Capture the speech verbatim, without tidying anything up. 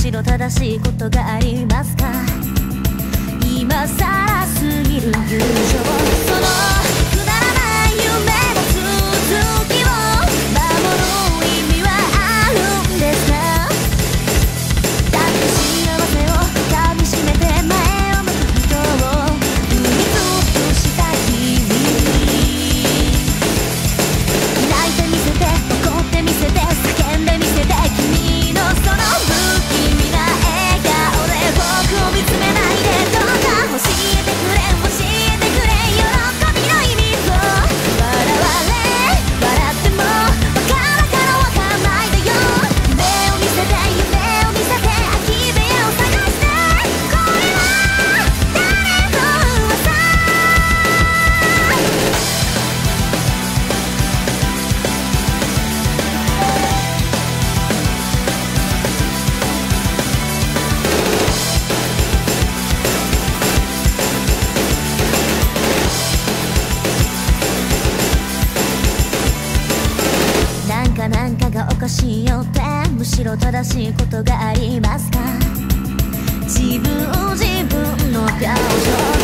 しろ正しいことがありますか？今さらすぎる友情、そのくだらない夢の続きを守る意味はあるんですか？だって幸せを噛みしめて前を向く人を踏みつぶした君、泣いてみせて怒ってみせて叫んでみせて、君のその不気味な笑顔で僕を見つめないで、どうか教えてくれ教えてくれ喜びの意味を、笑われ笑ってもバカだからわかんないでよ、夢を見せて夢を見せて空き部屋を探して、これは誰の噂？なんかなんかがおかしいよって、むしろ正しいことがありますか？自分自分の表情